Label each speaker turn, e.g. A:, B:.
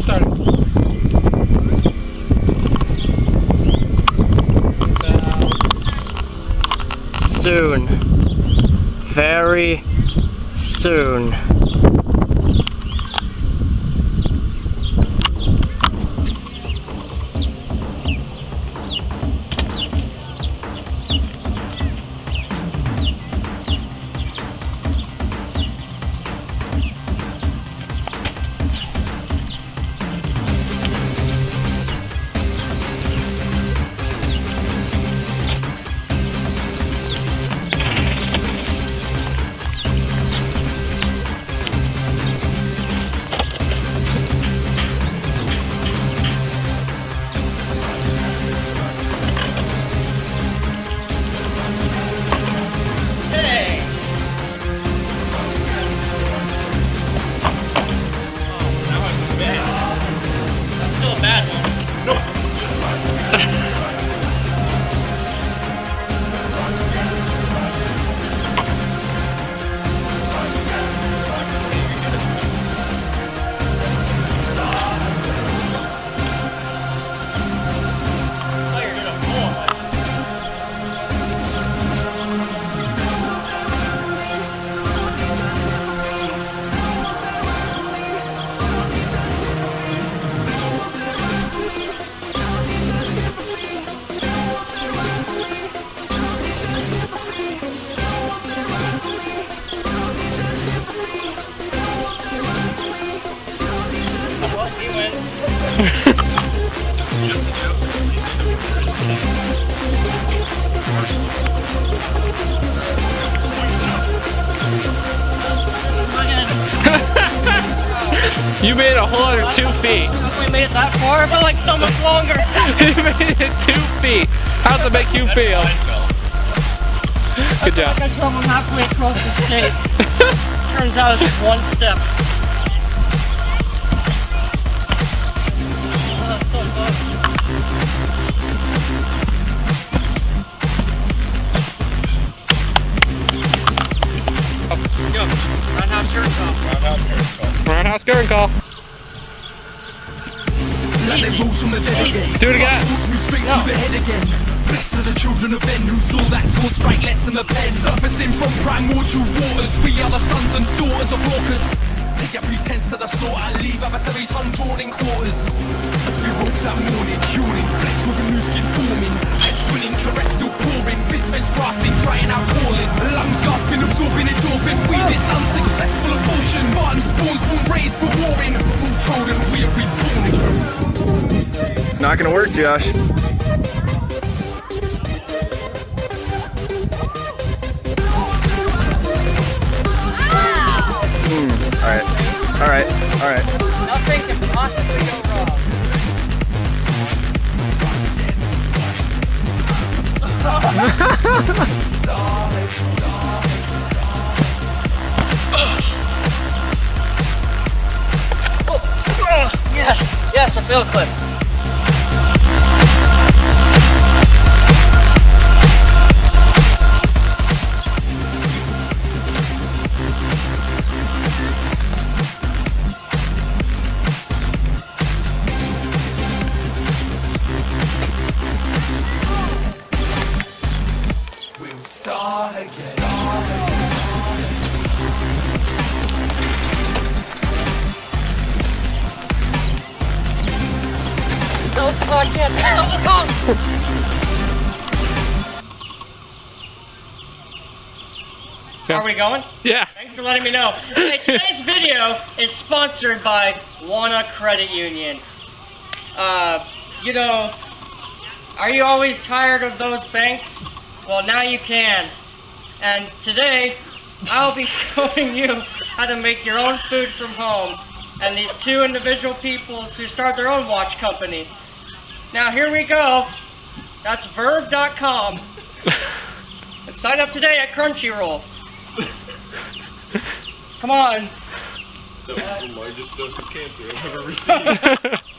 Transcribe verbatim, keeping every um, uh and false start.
A: starting. Soon. Very soon. You made a whole other two feet.
B: We made it that far, but like so much longer.
A: You made it two feet. How's it make you feel? Good job.
B: I feel like I drove him halfway across the state. Turns out it's just one step. Oh, that's so good. Let's go. Roundhouse curtain call. Roundhouse curtain call.
A: Roundhouse curtain call. Do it again.
B: No.
C: Blessed are the children of men who saw that sword strike less than the pen. Surfacing from primordial waters, we are the sons and daughters of walkers. Take your pretense to the slaughter, leave adversaries undrawn in quarters. As we woke that morning, yawning, blessed with a new skin forming. Eyes spinning, caress still pouring, fist vents grasping, drying out calling. Lungs gasping, absorbing endorphin. We this unsuccessful abortion. Martin spawns, born raised for warring. All told and we are reborn again.
D: It's not gonna work, Josh. Alright, alright, alright.
B: Nothing can possibly go wrong. oh, yes, yes, a fail clip. Oh, I can't. Are we going?
A: Yeah.
B: Thanks for letting me know. Okay, today's video is sponsored by Wanna Credit Union. Uh, you know, are you always tired of those banks? Well, now you can. And today, I'll be showing you how to make your own food from home. And these two individual peoples who start their own watch company. Now here we go. That's verve dot com. Sign up today at Crunchyroll. Come on.
E: That was the largest dose of cancer I've ever received.